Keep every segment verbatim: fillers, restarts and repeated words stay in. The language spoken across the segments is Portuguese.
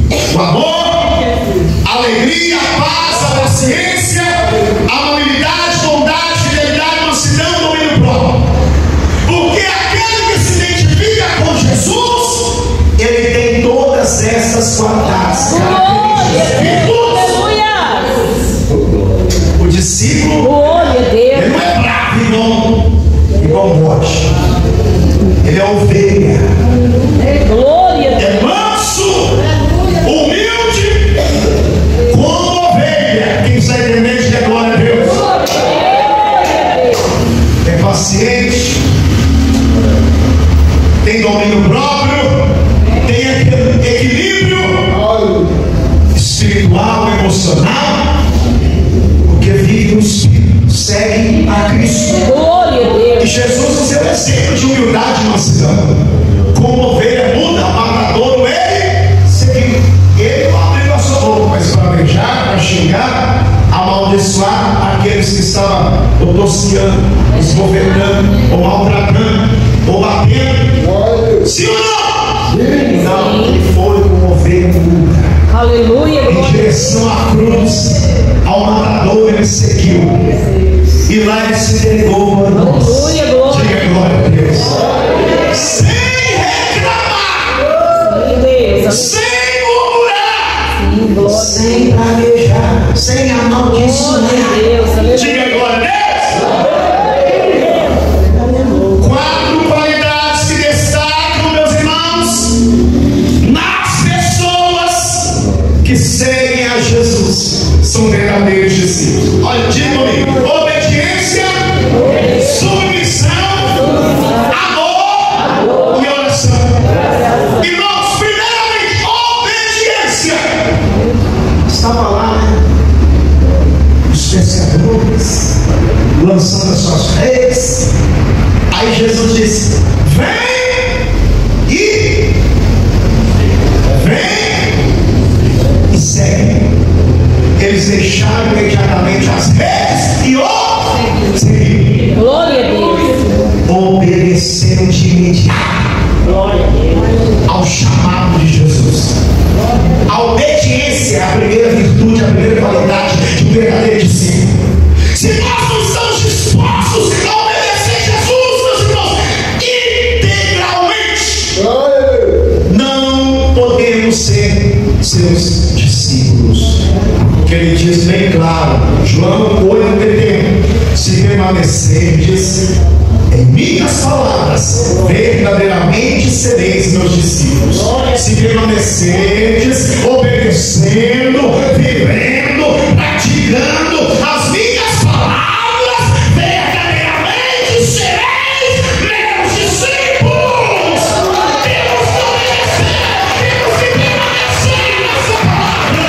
o amor, a alegria, a paz, a paciência, a amabilidade, bondade, fidelidade, mansidão, domínio próprio. Porque aquele que se identifica com Jesus, ele tem todas essas qualidades. O discípulo, ele não é bravo igual, igual morte. Ele é ovelha. É manso, humilde, como ovelha. Quem sai entendendo que é glória a Deus. É paciente, tem domínio próprio, tem equilíbrio espiritual, emocional, porque vive no Espírito, segue a Cristo. E Jesus nos deu exemplo de humildade e mansidão. Como ovelha muda, matadouro ele seguiu. Ele não abriu a sua boca, mas para beijar, para xingar, amaldiçoar aqueles que estavam otociando, esgovernando, ou maltratando, ou batendo. Sim ou não? Sim. Não, ele foi como ovelha muda. Aleluia. Em direção à cruz, ao matador ele seguiu. E lá ele se entregou a nós. Aleluia, glória. Diga glória a Deus. Sem reclamar, sem murmurar, sem praguejar, sem amaldiçoar. Diga glória a Deus. Quatro qualidades que destacam, meus irmãos, nas pessoas que seguem a Jesus, são verdadeiros discípulos. Olha, diga comigo: obediência, submissão, amor e oração. Irmãos, primeiramente, obediência. Estava lá, né, os pescadores lançando as suas redes. Aí Jesus disse: vem e vem e segue. Eles deixaram imediatamente as redes e o seguiram. Glória a Deus. Obedeceram de imediato. Glória a Deus. Ao chamado de Jesus. A obediência é a primeira virtude, a primeira qualidade de um verdadeiro discípulo. Se nós não estamos dispostos a obedecer Jesus, meus irmãos, integralmente, não podemos ser seus discípulos. Porque ele diz bem claro, João oito, trinta: se permanecerdes em minhas palavras, verdadeiramente sereis meus discípulos. Se permanecerdes obedecendo, vivendo, praticando as minhas palavras, verdadeiramente sereis meus discípulos. Temos que obedecer, temos que permanecer nessa palavra.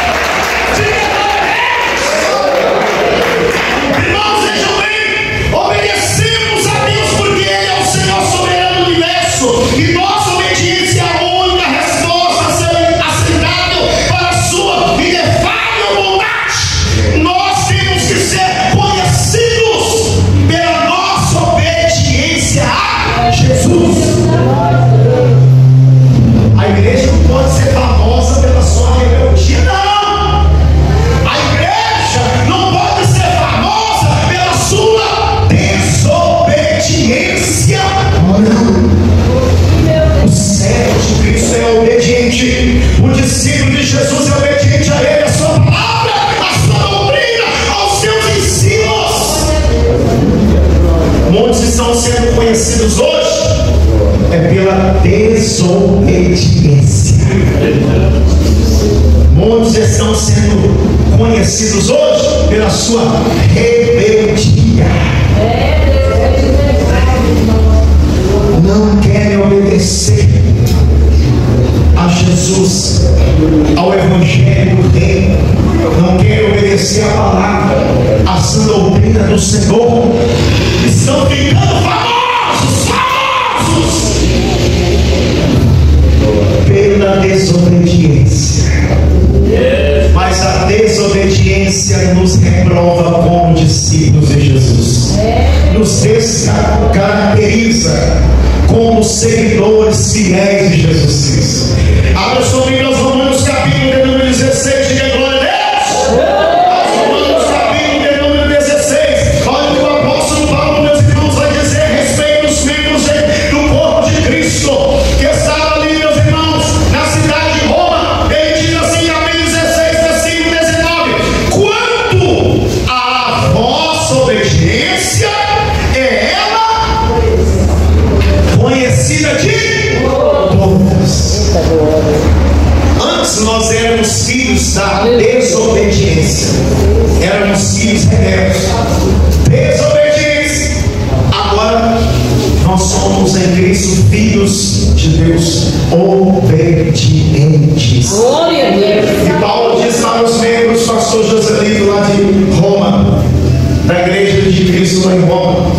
Irmãos, vejam bem, obedecemos a Deus porque Ele é o Senhor soberano do universo, e nossa obediência é a única resposta a ser aceitável para a sua inefável bondade. Nós temos que ser conhecidos pela nossa obediência a Jesus. A igreja não pode ser famosa pela sua rebeldia, não. A igreja não pode ser famosa pela sua desobediência, não. O servo de Cristo é obediente. O discípulo de Jesus é obediente a Ele, a sua palavra, a sua doutrina, aos seus ensinos. Muitos estão sendo conhecidos hoje é pela desobediência. Muitos estão sendo conhecidos hoje pela sua rebeldia. Não querem obedecer a Jesus, ao Evangelho do Reino. Não querem obedecer a palavra, a sã doutrina do Senhor. Estão ficando famosos, famosos pela desobediência. Mas a desobediência nos reprova como discípulos de Jesus, nos descaracteriza como seguidores fiéis de Jesus Cristo. Abra sua Bíblia aos Romanos Eita glória. Antes nós éramos filhos da desobediência. Éramos filhos rebeldes. Desobediência. Agora nós somos em Cristo filhos de Deus obedientes. Glória a Deus. E Paulo diz para os membros, pastor Joselito lá de Roma, da igreja de Cristo lá em Roma,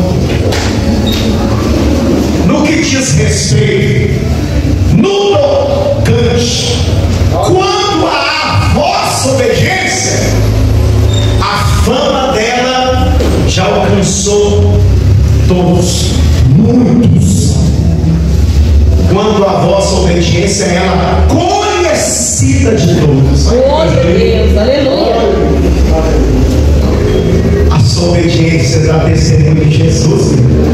no que diz respeito, no tocante, quanto à vossa obediência, a fama dela já alcançou todos, muitos. Quando a vossa obediência, ela é conhecida de todos. Glória a Deus. Aleluia. A sua obediência dá testemunho de Jesus.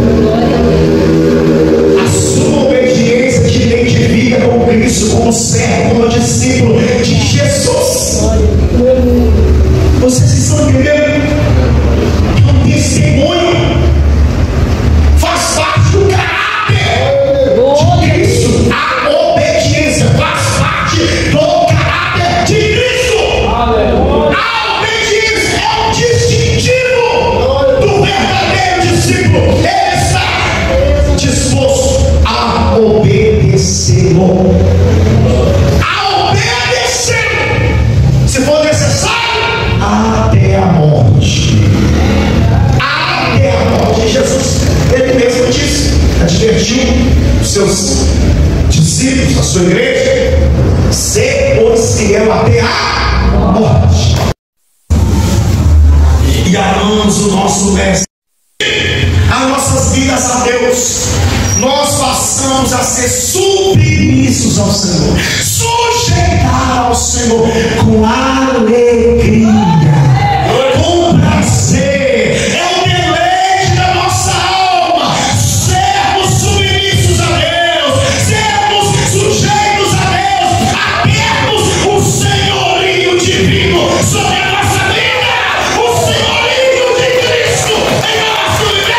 A sua obediência te identifica como Cristo, como servo, como discípulo de Jesus. Vocês estão entendendo? É um testemunho. Faz parte do caráter de Cristo. A obediência faz parte do caráter de Cristo. A obediência é o distintivo do verdadeiro discípulo. Ele está disposto a obedecê-lo. A obedecê-lo. Se for necessário, até a morte. Até a morte. Jesus, ele mesmo disse, advertiu os seus discípulos, a sua igreja: ser pois fiel até a morte. E amamos o nosso mestre. As nossas vidas a Deus, nós passamos a ser submissos ao Senhor, sujeitar ao Senhor com alegria, com prazer. É o deleite da nossa alma sermos submissos a Deus, sermos sujeitos a Deus, a termos o senhorio divino sobre a nossa vida, o senhorio de Cristo em nosso viver.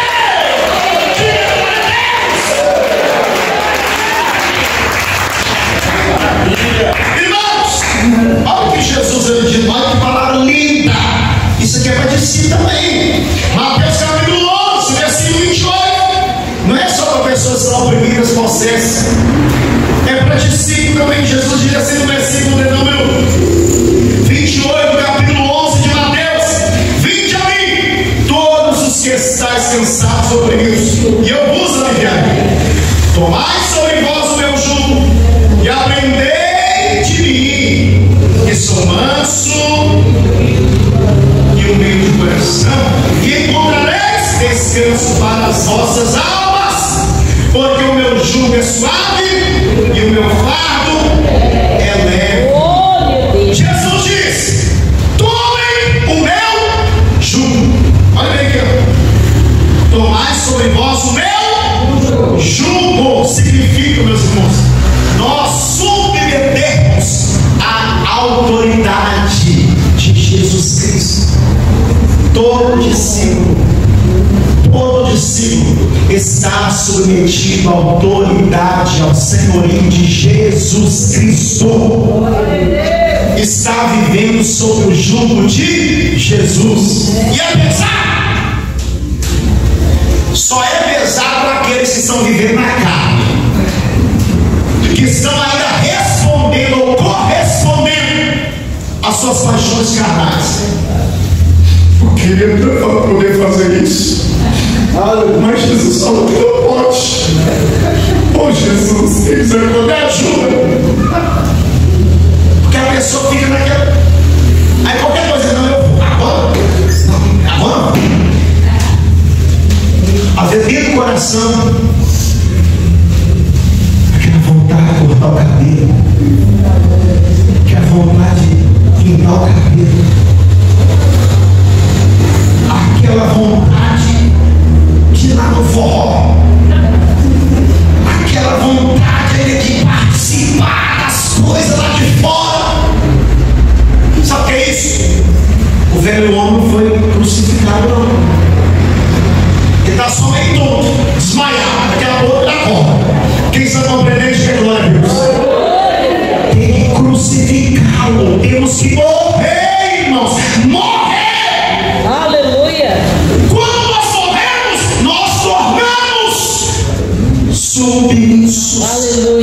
Irmãos, olha o que Jesus ele diz, olha que palavra linda. Isso aqui é para discípulo também. Mateus capítulo onze, versículo vinte e oito. Não é só para pessoas que são oprimidas, possessas. É para discípulo também. Jesus diz assim no versículo de número vinte e oito, capítulo onze de Mateus: vinde a mim, todos os que estáis cansados e oprimidos, e eu vos aliviarei. Tomai sobre vós o meu jugo e aprendei de mim, que sou manso e humilde de coração, e encontrareis descanso para as vossas almas, porque o meu jugo é suave e o meu fardo é leve. Glória a Deus. Jesus diz: tomem o meu jugo. Olha bem aqui, ó. Tomai sobre vós o meu jugo. Significa, meus irmãos, nós submetermos à autoridade de Jesus Cristo. Todo discípulo, todo discípulo está submetido à autoridade, ao senhorio de Jesus Cristo. Está vivendo sob o jugo de Jesus. E é pesado. Só é pesado para aqueles que estão vivendo na carne, que estão ainda respondendo ou correspondendo às suas paixões carnais. Eu queria tanto poder fazer isso, mas Jesus falou que não pode. Oh Jesus, se quiser, me ajuda. Porque a pessoa fica naquela. Aí qualquer coisa, não, eu vou. Agora? Não, agora? Às vezes dentro do coração, aquela vontade de cortar o cabelo, aquela vontade de pintar o cabelo, aquela vontade de ir lá no forró, aquela vontade de participar das coisas lá de fora. Sabe o que é isso? O velho homem foi crucificado, não. Ele está só meio tonto, desmaiado, daqui a pouco ele acorda. Quem sabe compreender, diga glória a Deus. submissos. Aleluia.